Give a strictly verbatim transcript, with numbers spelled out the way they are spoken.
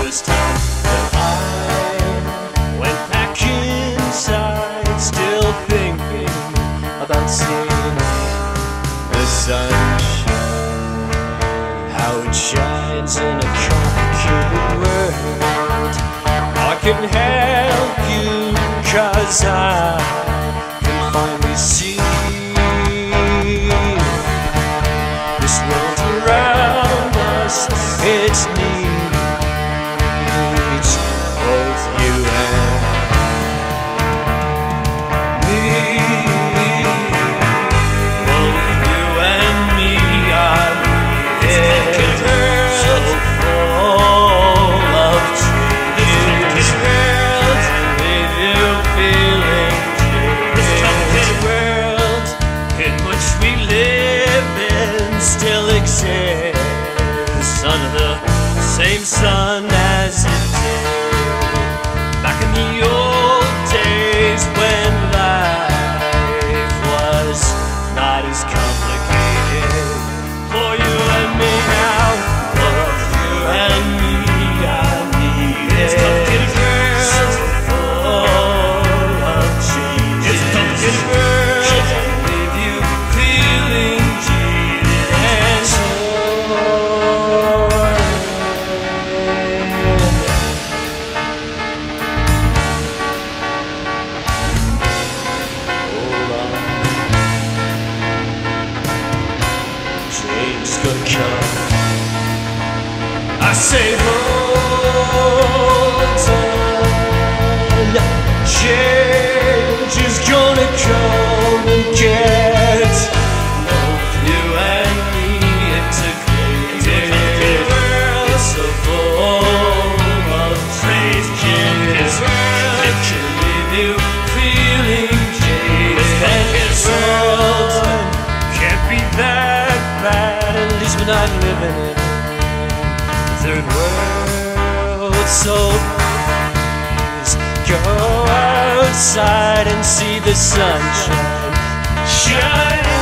this town. But I went back inside, still thinking about seeing the sunshine, how it shines in a complicated world. I can help you, 'cause I can finally see this world around us. It's needs both you and me. Both you and me are so full of change. This world can leave you feeling changed. This world in which we live in still exists under the same sun as it did back in the old days when life was not as complicated. For you and me now, both you and me, I need it. It's complicated world, so full of change. It's complicated world, can leave you feeling jaded and torn. Change's gonna come. I say hold on. Change is gonna come and get both you and me. It's a crazy world. It's so full of changes. It can leave you feeling jaded. And this world can't be that bad, at least we're not living in a third world. So please go outside and see the sunshine shine